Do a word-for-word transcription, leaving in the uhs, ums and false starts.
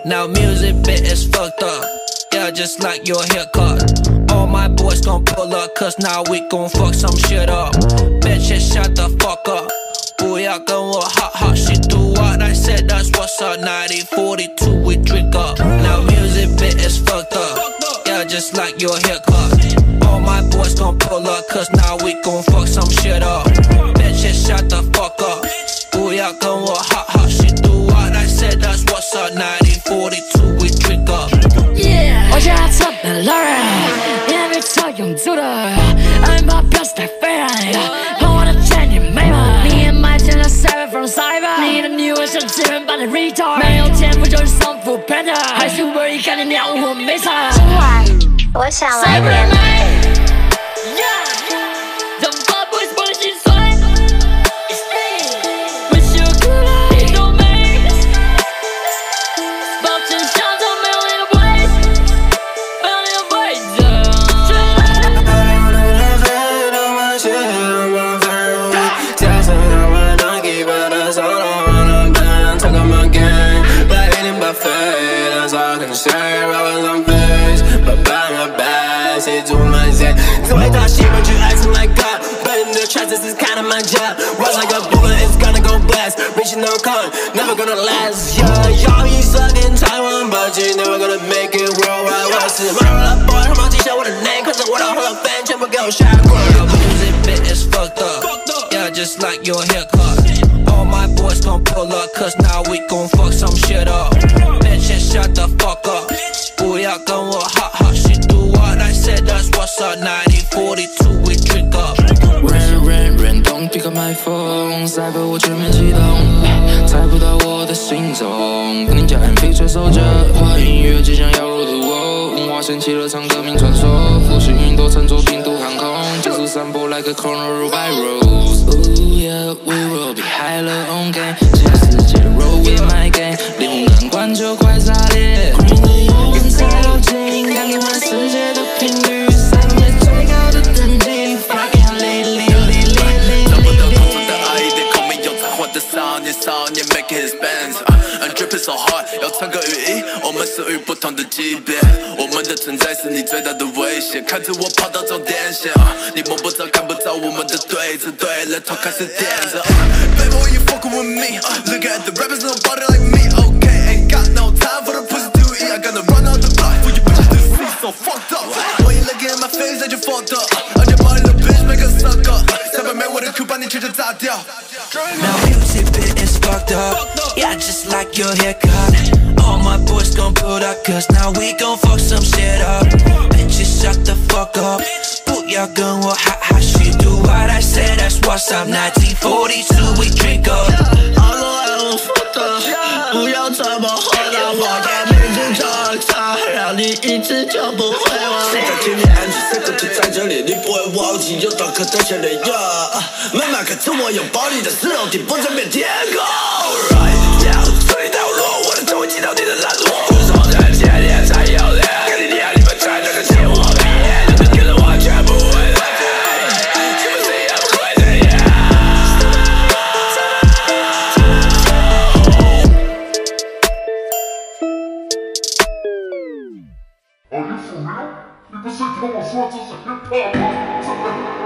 Now music bit is fucked up, yeah, just like your haircut. All my boys gon' pull up, cause now we gon' fuck some shit up. Bitches shut the fuck up, 不要跟我 hot hot shit do what I said, that's what's up. Nineteen forty-two we drink up. Now music bit is fucked up, yeah, just like your haircut. All my boys gon' pull up, cause now we gon' fuck some shit up. Bitches shut the fuck up, 不要跟我 hot hot shit do what I said, that's what's up. Nineteen forty-two we drink up. Yeah， 我家特别冷人，也没超用足的，俺把表示太飞人，碰我的钱你没门。你也买进了 Seven from Cyber， 你的女友像资源版的 retard， 没有天赋就是丧夫 panda， 还是 word 一看你鸟我没差。 今晚我想来点。 只会打西门去爱情 like God， but in the trap this is kind of my job. Rise like a bullet, it's gonna go blast. Reaching no con, never gonna last. Yeah, y'all you suck in Taiwan, but you never gonna make it worldwide. 我是 Marla boy， 他们记下我的 name， 看着我的 Hall of Fame， 全部给我下跪。 Your music bit is fucked up, yeah, just like your haircut. All my boys gon' pull up, cause now we gon' fuck some shit up. Bitches shut the fuck up, 不要跟我 hot hot shit do what I said, that's what's up. Nineteen forty-two we drink up. Rain rain rain don't pick up my phone， 赛博我全面启动，猜不到我的行踪，跟你家 M P 吹奏着，华语音乐即将要入土哦，文化掀起了场革命传说，复兴云朵乘坐病毒航空，急速散播 like a corner by rose。Ooh yeah we will be high 了 on game， 全世界的 roll with my game， 领悟难关就快炸裂，狂野的永远才有劲，赶紧换世界的频率，赛动在最高的等级 ，fucking lately lately。 找不到同窗的爱，得孔明有才华的少年，少年 make his bands。I'm dripping so hard， 要穿个雨衣，我们属于不同的级别。我们的存在是你最大的威胁，看着我跑到终点线，你摸不着看不着我们的对子，对了头开始点着。Baby, when you fucking with me, look at the rappers nobody like me. Okay, ain't got no time for the pussy to eat. I gotta run out the block for you bitches to see, so fucked up. When you look at my face, I just fucked up. On your body, little bitch, make a suck up. 下班没我的 Q 把你全身炸掉。 Now music bit is fucked up, yeah, just like your haircut. All my boys gon' pull up, cause now we gon' fuck some shit up. Bitches shut the fuck up, 不要跟我 hot hot shit do what I said, that's what's up. Nineteen forty-two we drink up. 好多爱我说的，不要这么火的，我也没人找他，让你一直就不会忘。谁在听你安全 secret 就在这里，你不会忘记有刀刻的血泪呀。慢慢看着我拥抱你的时候，顶不正面天空。Right down， 这一条路，我的头会击到你的烂路。不是放在前面才有脸，跟你俩你们在那个前我毕业，你们跟着我全部会来。 Are you for real？ 你不是跟我说这是 hip hop 吗？